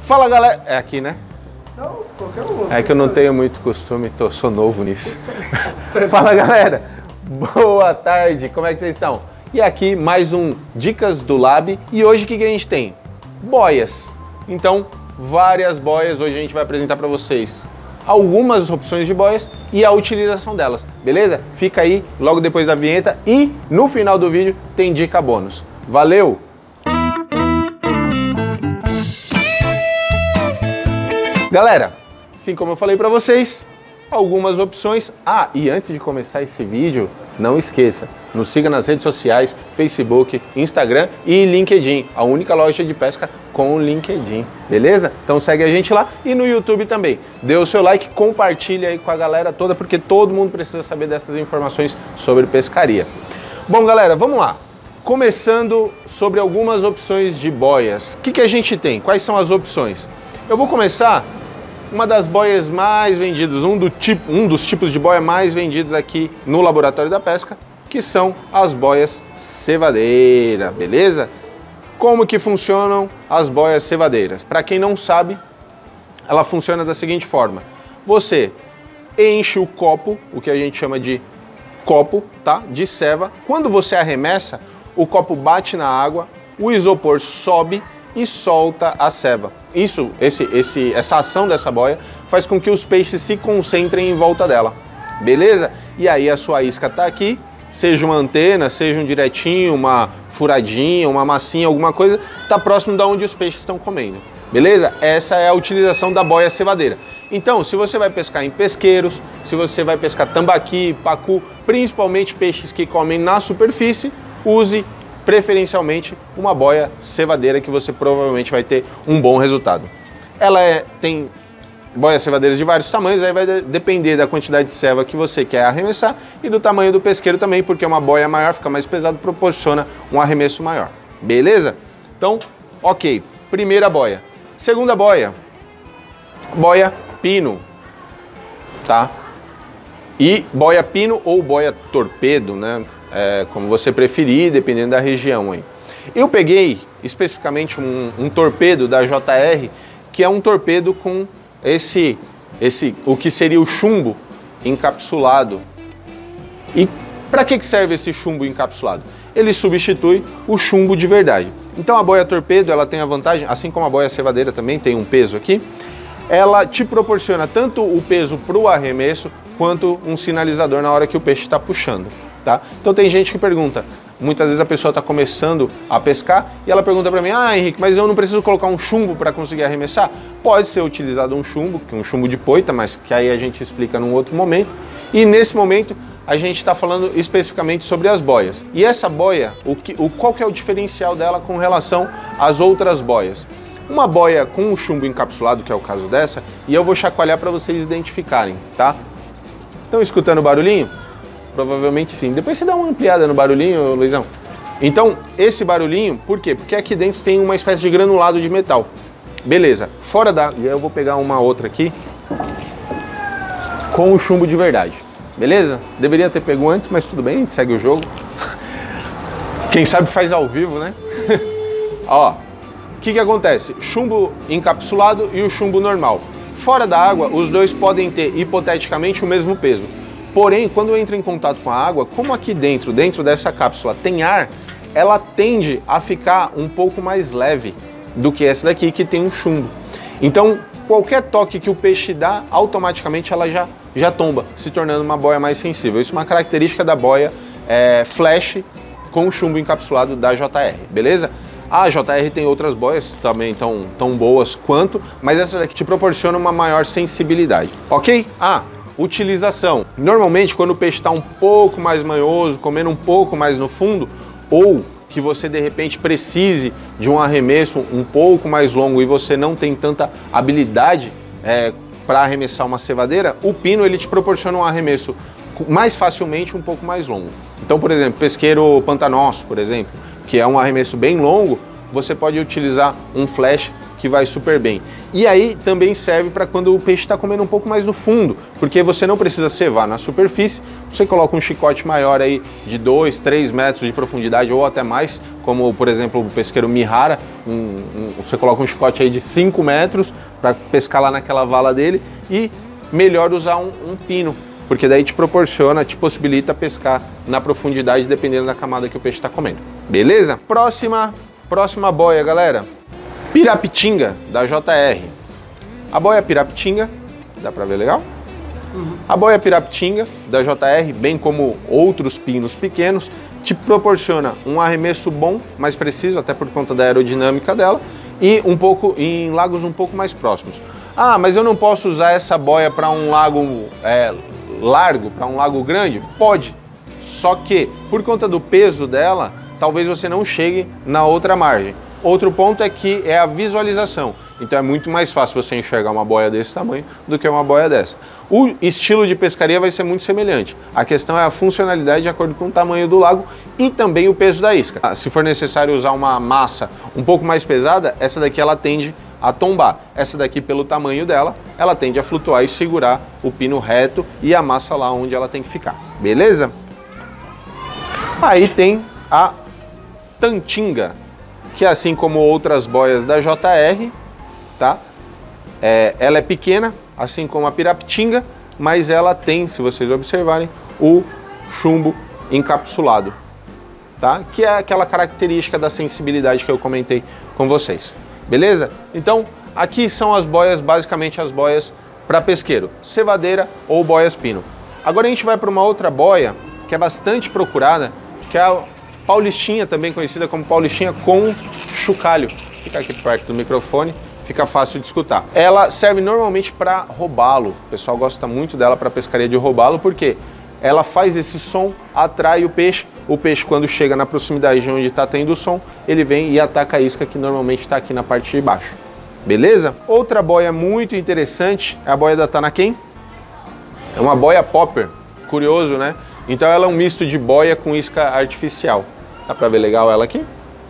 Fala, galera. É aqui, né? Não, qualquer um. É que eu não tenho muito costume, sou novo nisso. Fala, galera. Boa tarde, como é que vocês estão? E aqui mais um Dicas do Lab. E hoje o que a gente tem? Boias. Então, várias boias. Hoje a gente vai apresentar para vocês algumas opções de boias e a utilização delas, beleza? Fica aí logo depois da vinheta e no final do vídeo tem dica bônus. Valeu! Galera, assim como eu falei para vocês, algumas opções. Ah, e antes de começar esse vídeo, não esqueça, nos siga nas redes sociais, Facebook, Instagram e LinkedIn, a única loja de pesca com o LinkedIn, beleza? Então segue a gente lá e no YouTube também. Dê o seu like, compartilha aí com a galera toda, porque todo mundo precisa saber dessas informações sobre pescaria. Bom, galera, vamos lá. Começando sobre algumas opções de boias. O que a gente tem? Quais são as opções? Eu vou começar uma das boias mais vendidas, um dos tipos de boia mais vendidos aqui no Laboratório da Pesca, que são as boias cevadeira, beleza? Como que funcionam as boias cevadeiras? Para quem não sabe, ela funciona da seguinte forma: você enche o copo, o que a gente chama de copo, tá? De ceva. Quando você arremessa, o copo bate na água, o isopor sobe e solta a ceva. Essa ação dessa boia faz com que os peixes se concentrem em volta dela, beleza? E aí a sua isca tá aqui, seja uma antena, seja um diretinho, uma furadinha, uma massinha, alguma coisa, tá próximo da onde os peixes estão comendo, beleza? Essa é a utilização da boia cevadeira. Então, se você vai pescar em pesqueiros, se você vai pescar tambaqui, pacu, principalmente peixes que comem na superfície, use preferencialmente uma boia cevadeira que você provavelmente vai ter um bom resultado. Ela tem boias cevadeiras de vários tamanhos, aí vai depender da quantidade de ceva que você quer arremessar e do tamanho do pesqueiro também, porque uma boia maior fica mais pesado, proporciona um arremesso maior. Beleza? Então, ok. Primeira boia. Segunda boia. Boia pino, tá? E boia pino ou boia torpedo, né? Como você preferir, dependendo da região aí. Eu peguei especificamente um torpedo da JR, que é um torpedo com o que seria o chumbo encapsulado. E para que serve esse chumbo encapsulado? Ele substitui o chumbo de verdade. Então a boia torpedo, ela tem a vantagem, assim como a boia cevadeira também tem um peso aqui, ela te proporciona tanto o peso para o arremesso, quanto um sinalizador na hora que o peixe está puxando. Tá? Então tem gente que pergunta, muitas vezes a pessoa está começando a pescar e ela pergunta para mim: ah, Henrique, mas eu não preciso colocar um chumbo para conseguir arremessar? Pode ser utilizado um chumbo, que é um chumbo de poita, mas que aí a gente explica num outro momento. E nesse momento a gente está falando especificamente sobre as boias. E essa boia, qual que é o diferencial dela com relação às outras boias? Uma boia com um chumbo encapsulado, que é o caso dessa, e eu vou chacoalhar para vocês identificarem, tá? Estão escutando o barulhinho? Provavelmente sim. Depois você dá uma ampliada no barulhinho, Luizão. Então, esse barulhinho, por quê? Porque aqui dentro tem uma espécie de granulado de metal. Beleza. Fora da... Eu vou pegar uma outra aqui com o chumbo de verdade. Beleza? Deveria ter pego antes, mas tudo bem, a gente segue o jogo. Quem sabe faz ao vivo, né? Ó, o que acontece? Chumbo encapsulado e o chumbo normal. Fora da água, os dois podem ter, hipoteticamente, o mesmo peso. Porém, quando entra em contato com a água, como aqui dentro dessa cápsula tem ar, ela tende a ficar um pouco mais leve do que essa daqui, que tem um chumbo. Então, qualquer toque que o peixe dá, automaticamente ela já tomba, se tornando uma boia mais sensível. Isso é uma característica da boia flash com chumbo encapsulado da JR, beleza? A JR tem outras boias também tão boas quanto, mas essa daqui te proporciona uma maior sensibilidade, ok? Utilização. Normalmente, quando o peixe está um pouco mais manhoso, comendo um pouco mais no fundo, ou que você de repente precise de um arremesso um pouco mais longo e você não tem tanta habilidade para arremessar uma cevadeira, o pino ele te proporciona um arremesso mais facilmente, um pouco mais longo. Então, por exemplo, pesqueiro pantanoso, por exemplo, que é um arremesso bem longo, você pode utilizar um flash que vai super bem. E aí também serve para quando o peixe está comendo um pouco mais no fundo, porque você não precisa cevar na superfície, você coloca um chicote maior aí de 2, 3 metros de profundidade ou até mais, como por exemplo o pesqueiro Mihara, você coloca um chicote aí de 5 metros para pescar lá naquela vala dele, e melhor usar um pino, porque daí te proporciona, te possibilita pescar na profundidade dependendo da camada que o peixe está comendo. Beleza? Próxima boia, galera. Pirapitinga, da JR. A boia Pirapitinga, dá pra ver legal? A boia Pirapitinga, da JR, bem como outros pinos pequenos, te proporciona um arremesso bom, mais preciso, até por conta da aerodinâmica dela, e um pouco em lagos um pouco mais próximos. Ah, mas eu não posso usar essa boia para um lago largo, para um lago grande? Pode, só que por conta do peso dela, talvez você não chegue na outra margem. Outro ponto é que é a visualização. Então é muito mais fácil você enxergar uma boia desse tamanho do que uma boia dessa. O estilo de pescaria vai ser muito semelhante. A questão é a funcionalidade de acordo com o tamanho do lago e também o peso da isca. Se for necessário usar uma massa um pouco mais pesada, essa daqui ela tende a tombar. Essa daqui, pelo tamanho dela, ela tende a flutuar e segurar o pino reto e a massa lá onde ela tem que ficar. Beleza? Aí tem a Tantinga, que assim como outras boias da JR, tá? Ela é pequena, assim como a Pirapitinga, mas ela tem, se vocês observarem, o chumbo encapsulado, tá? Que é aquela característica da sensibilidade que eu comentei com vocês. Beleza? Então, aqui são as boias, basicamente as boias para pesqueiro, cevadeira ou boias pino. Agora a gente vai para uma outra boia que é bastante procurada, que é a Paulistinha, também conhecida como Paulistinha com chocalho. Fica aqui perto do microfone, fica fácil de escutar. Ela serve normalmente para robalo. O pessoal gosta muito dela para pescaria de robalo, porque ela faz esse som, atrai o peixe. O peixe, quando chega na proximidade de onde está tendo o som, ele vem e ataca a isca que normalmente está aqui na parte de baixo. Beleza? Outra boia muito interessante é a boia da Tanaken. É uma boia popper. Curioso, né? Então ela é um misto de boia com isca artificial. Dá pra ver legal ela aqui?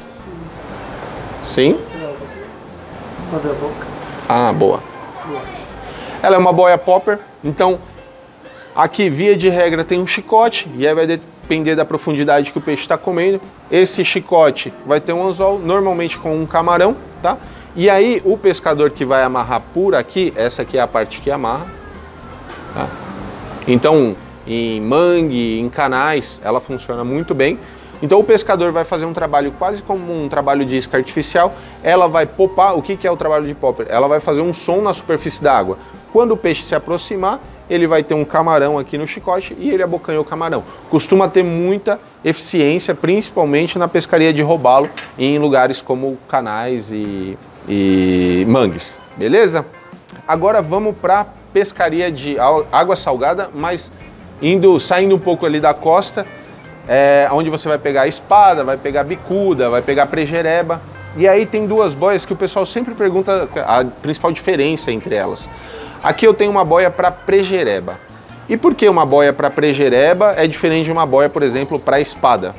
Sim? Pra ver a boca. Ah, boa. Ela é uma boia popper, então aqui, via de regra, tem um chicote, e aí vai depender da profundidade que o peixe está comendo. Esse chicote vai ter um anzol, normalmente com um camarão, tá? E aí o pescador que vai amarrar por aqui, essa aqui é a parte que amarra, tá? Então, em mangue, em canais, ela funciona muito bem. Então o pescador vai fazer um trabalho quase como um trabalho de isca artificial. Ela vai popar. O que é o trabalho de popper? Ela vai fazer um som na superfície da água. Quando o peixe se aproximar, ele vai ter um camarão aqui no chicote e ele abocanha o camarão. Costuma ter muita eficiência, principalmente na pescaria de robalo, em lugares como canais e mangues. Beleza? Agora vamos para pescaria de água salgada, mas saindo um pouco ali da costa, onde você vai pegar espada, vai pegar bicuda, vai pegar prejereba. E aí tem duas boias que o pessoal sempre pergunta a principal diferença entre elas. Aqui eu tenho uma boia para prejereba. E por que uma boia para prejereba é diferente de uma boia, por exemplo, para espada?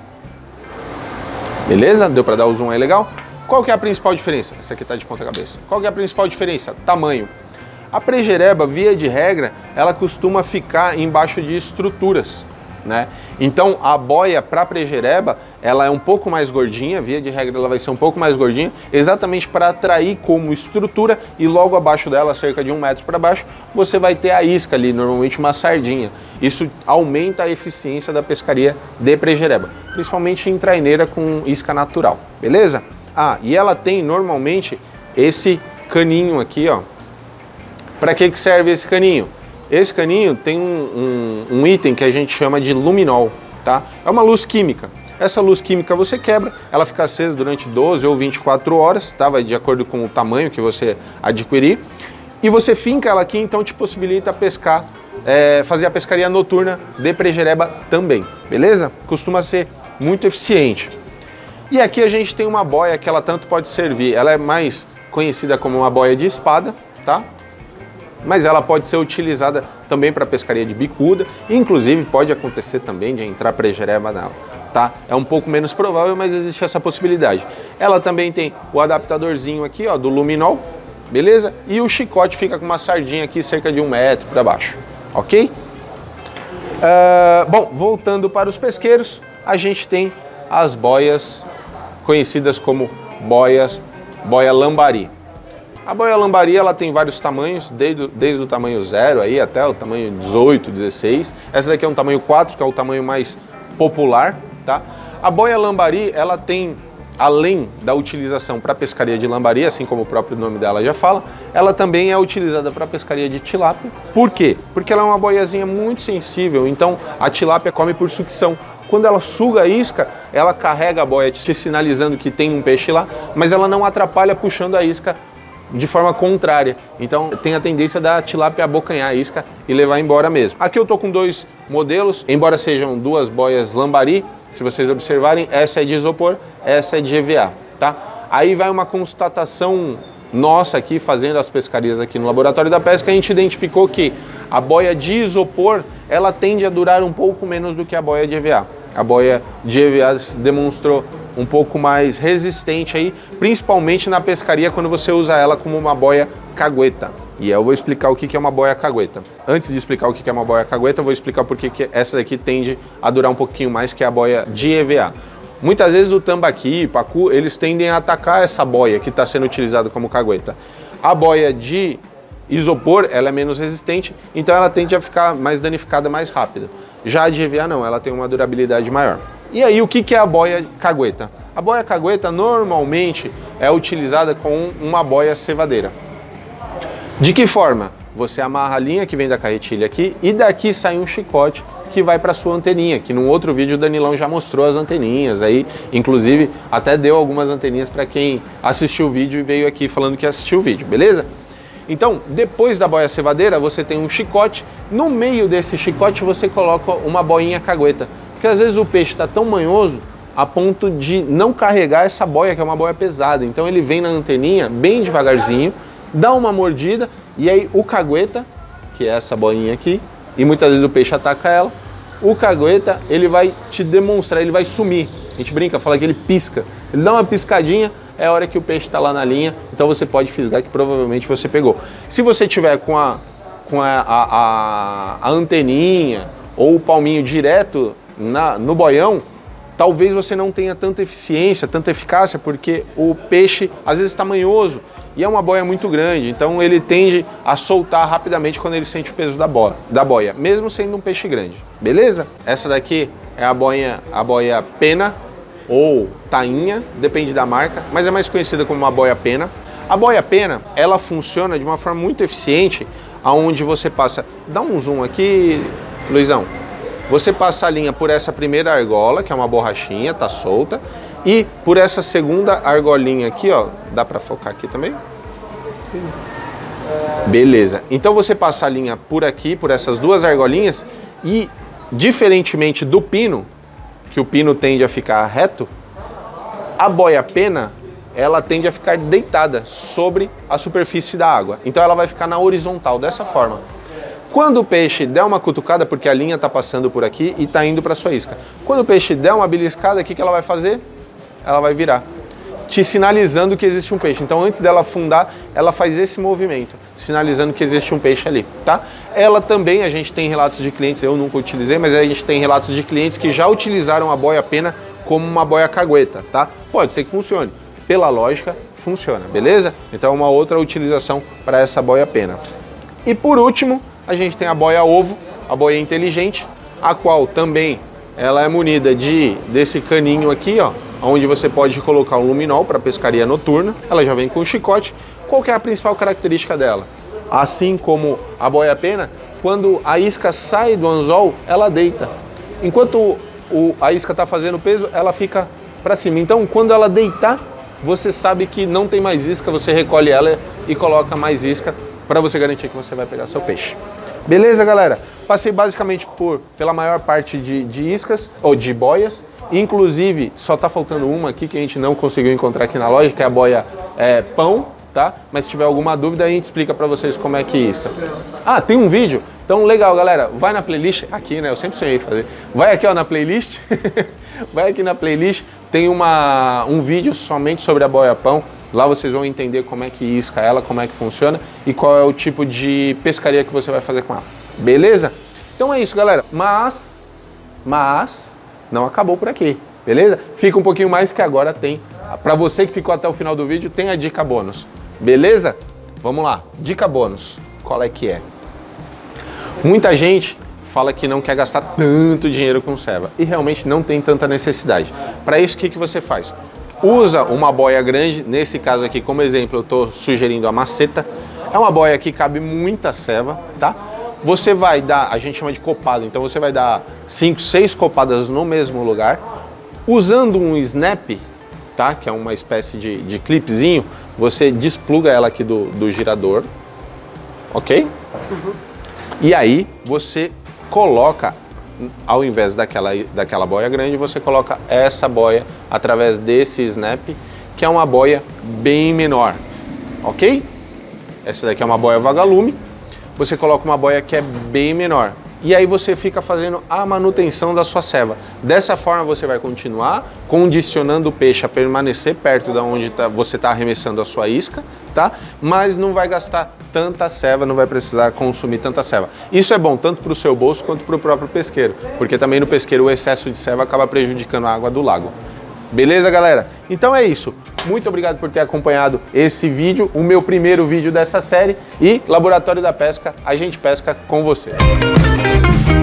Beleza? Deu para dar o zoom aí legal? Qual que é a principal diferença? Essa aqui tá de ponta cabeça. Qual que é a principal diferença? Tamanho. A prejereba, via de regra, ela costuma ficar embaixo de estruturas, né? Então a boia para prejereba, ela é um pouco mais gordinha, via de regra ela vai ser um pouco mais gordinha, exatamente para atrair como estrutura, e logo abaixo dela, cerca de 1 metro para baixo, você vai ter a isca ali, normalmente uma sardinha. Isso aumenta a eficiência da pescaria de prejereba, principalmente em traineira com isca natural, beleza? Ah, e ela tem normalmente esse caninho aqui, ó. Para que serve esse caninho? Esse caninho tem um item que a gente chama de luminol, tá? É uma luz química. Essa luz química você quebra, ela fica acesa durante 12 ou 24 horas, tá? Vai de acordo com o tamanho que você adquirir. E você finca ela aqui, então te possibilita pescar, fazer a pescaria noturna de prejereba também, beleza? Costuma ser muito eficiente. E aqui a gente tem uma boia que ela tanto pode servir, ela é mais conhecida como uma boia de espada, tá? Mas ela pode ser utilizada também para pescaria de bicuda, e inclusive pode acontecer também de entrar prejereba nela, tá? É um pouco menos provável, mas existe essa possibilidade. Ela também tem o adaptadorzinho aqui, ó, do luminol, beleza? E o chicote fica com uma sardinha aqui cerca de 1 metro para baixo, ok? Bom, voltando para os pesqueiros, a gente tem as boias conhecidas como boia lambari. A boia lambari ela tem vários tamanhos, desde o tamanho 0 aí até o tamanho 18, 16. Essa daqui é um tamanho 4, que é o tamanho mais popular, tá? A boia lambari, ela tem, além da utilização para pescaria de lambari, assim como o próprio nome dela já fala, ela também é utilizada para pescaria de tilápia. Por quê? Porque ela é uma boiazinha muito sensível, então a tilápia come por sucção. Quando ela suga a isca, ela carrega a boia te sinalizando que tem um peixe lá, mas ela não atrapalha puxando a isca de forma contrária. Então tem a tendência da tilápia abocanhar a isca e levar embora mesmo. Aqui eu tô com 2 modelos, embora sejam 2 boias lambari, se vocês observarem, essa é de isopor, essa é de EVA, tá? Aí vai uma constatação nossa aqui, fazendo as pescarias aqui no Laboratório da Pesca, a gente identificou que a boia de isopor, ela tende a durar um pouco menos do que a boia de EVA. A boia de EVA demonstrou um pouco mais resistente aí, principalmente na pescaria quando você usa ela como uma boia cagueta. E eu vou explicar o que é uma boia cagueta. Antes de explicar o que é uma boia cagueta, eu vou explicar por que essa daqui tende a durar um pouquinho mais que a boia de EVA. Muitas vezes o tambaqui, pacu, eles tendem a atacar essa boia que está sendo utilizada como cagueta. A boia de isopor, ela é menos resistente, então ela tende a ficar mais danificada mais rápido. Já a de EVA não, ela tem uma durabilidade maior. E aí, o que é a boia cagueta? A boia cagueta normalmente é utilizada com uma boia cevadeira. De que forma? Você amarra a linha que vem da carretilha aqui e daqui sai um chicote que vai para sua anteninha, que num outro vídeo o Danilão já mostrou as anteninhas aí, inclusive até deu algumas anteninhas para quem assistiu o vídeo e veio aqui falando que assistiu o vídeo, beleza? Então, depois da boia cevadeira, você tem um chicote, no meio desse chicote você coloca uma boinha cagueta, porque às vezes o peixe está tão manhoso a ponto de não carregar essa boia, que é uma boia pesada, então ele vem na anteninha bem devagarzinho, dá uma mordida e aí o cagueta, que é essa boinha aqui, e muitas vezes o peixe ataca ela, o cagueta ele vai te demonstrar, ele vai sumir, a gente brinca, fala que ele pisca, ele dá uma piscadinha, é a hora que o peixe está lá na linha, então você pode fisgar que provavelmente você pegou. Se você tiver com a anteninha ou o palminho direto no boião, talvez você não tenha tanta eficiência, tanta eficácia, porque o peixe às vezes está manhoso e é uma boia muito grande, então ele tende a soltar rapidamente quando ele sente o peso da boia, mesmo sendo um peixe grande, beleza? Essa daqui é a boia pena ou tainha, depende da marca, mas é mais conhecida como uma boia pena. A boia pena, ela funciona de uma forma muito eficiente, aonde você passa, dá um zoom aqui, Luizão, você passa a linha por essa primeira argola, que é uma borrachinha, tá solta, e por essa segunda argolinha aqui, ó, dá pra focar aqui também? Sim. Beleza, então você passa a linha por aqui, por essas 2 argolinhas, e diferentemente do pino, que o pino tende a ficar reto, a boia pena, ela tende a ficar deitada sobre a superfície da água. Então ela vai ficar na horizontal, dessa forma. Quando o peixe der uma cutucada, porque a linha está passando por aqui e está indo para sua isca. Quando o peixe der uma beliscada, o que ela vai fazer? Ela vai virar, te sinalizando que existe um peixe. Então antes dela afundar, ela faz esse movimento, sinalizando que existe um peixe ali, tá? Ela também, a gente tem relatos de clientes, eu nunca utilizei, mas a gente tem relatos de clientes que já utilizaram a boia pena como uma boia cagueta, tá? Pode ser que funcione, pela lógica, funciona, beleza? Então é uma outra utilização para essa boia pena. E por último, a gente tem a boia ovo, a boia inteligente, a qual também ela é munida desse caninho aqui, ó, onde você pode colocar um luminol para pescaria noturna. Ela já vem com um chicote. Qual que é a principal característica dela? Assim como a boia pena, quando a isca sai do anzol, ela deita. Enquanto a isca está fazendo peso, ela fica para cima. Então, quando ela deitar, você sabe que não tem mais isca, você recolhe ela e coloca mais isca para você garantir que você vai pegar seu peixe. Beleza, galera? Passei basicamente pela maior parte de iscas, ou de boias. Inclusive, só está faltando uma aqui que a gente não conseguiu encontrar aqui na loja, que é a boia pão, tá? Mas se tiver alguma dúvida, a gente explica para vocês como é que isca. Ah, tem um vídeo? Então, legal, galera. Vai na playlist, aqui, né? Eu sempre sonhei fazer. Vai aqui, ó, na playlist. Vai aqui na playlist, tem um vídeo somente sobre a boia-pão. Lá vocês vão entender como é que isca ela, como é que funciona e qual é o tipo de pescaria que você vai fazer com ela. Beleza? Então é isso, galera. Mas não acabou por aqui, beleza? Fica um pouquinho mais que agora tem. Para você que ficou até o final do vídeo, tem a dica bônus. Beleza? Vamos lá. Dica bônus. Qual é que é? Muita gente fala que não quer gastar tanto dinheiro com ceva e realmente não tem tanta necessidade. Para isso, o que você faz? Usa uma boia grande, nesse caso aqui, como exemplo, eu estou sugerindo a maceta. É uma boia que cabe muita ceva, tá? Você vai dar, a gente chama de copado, então você vai dar 5, 6 copadas no mesmo lugar, usando um snap, tá? Que é uma espécie de clipezinho, você despluga ela aqui do girador, ok? E aí você coloca, ao invés daquela boia grande, você coloca essa boia através desse snap, que é uma boia bem menor, ok? Essa daqui é uma boia vagalume, você coloca uma boia que é bem menor. E aí você fica fazendo a manutenção da sua ceva. Dessa forma você vai continuar condicionando o peixe a permanecer perto da onde você está arremessando a sua isca, tá? Mas não vai gastar tanta ceva, não vai precisar consumir tanta ceva. Isso é bom tanto para o seu bolso quanto para o próprio pesqueiro, porque também no pesqueiro o excesso de ceva acaba prejudicando a água do lago. Beleza, galera? Então é isso. Muito obrigado por ter acompanhado esse vídeo, o meu primeiro vídeo dessa série, e Laboratório da Pesca, a gente pesca com você.